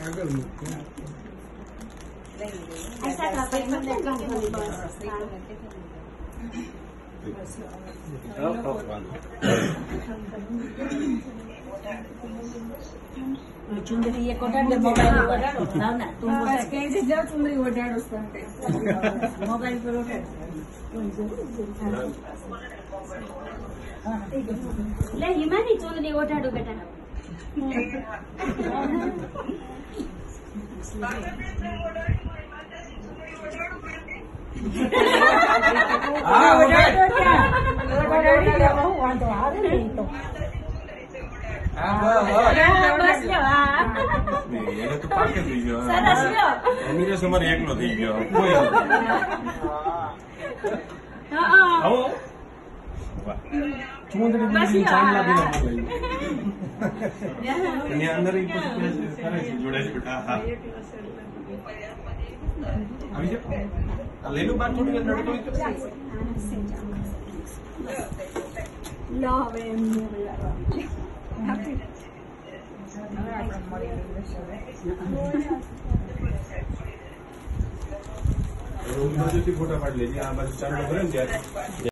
ऐसा था पर मतलब कम थोड़ी बस चुंदरी ये कोटाडे मोबाइल कोटाडो ना ना तुम बस कहीं से जाओ चुंदरी कोटाडो उसपे मोबाइल पर ले हिमानी चुंदरी कोटाडो बेटा ले लो बात थोड़ी फोटा पाडले चार